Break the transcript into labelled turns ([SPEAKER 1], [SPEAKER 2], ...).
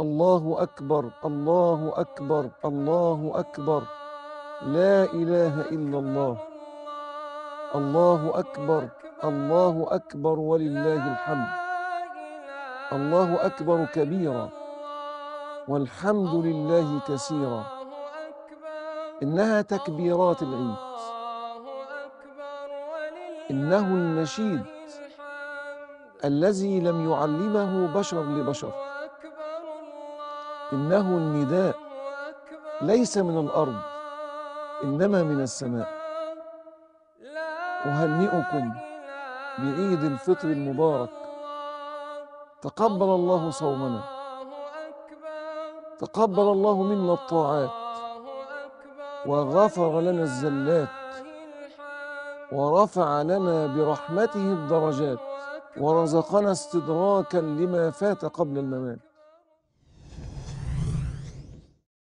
[SPEAKER 1] الله أكبر، الله أكبر، الله أكبر، لا إله إلا الله. الله أكبر، الله أكبر ولله الحمد. الله أكبر كبيرا والحمد لله كثيرا. إنها تكبيرات العيد، إنه النشيد الذي لم يعلمه بشر لبشر، إنه النداء ليس من الأرض إنما من السماء. أهنئكم بعيد الفطر المبارك. تقبل الله صومنا، تقبل الله منا الطاعات، وغفر لنا الزلات، ورفع لنا برحمته الدرجات، ورزقنا استدراكا لما فات قبل الممات.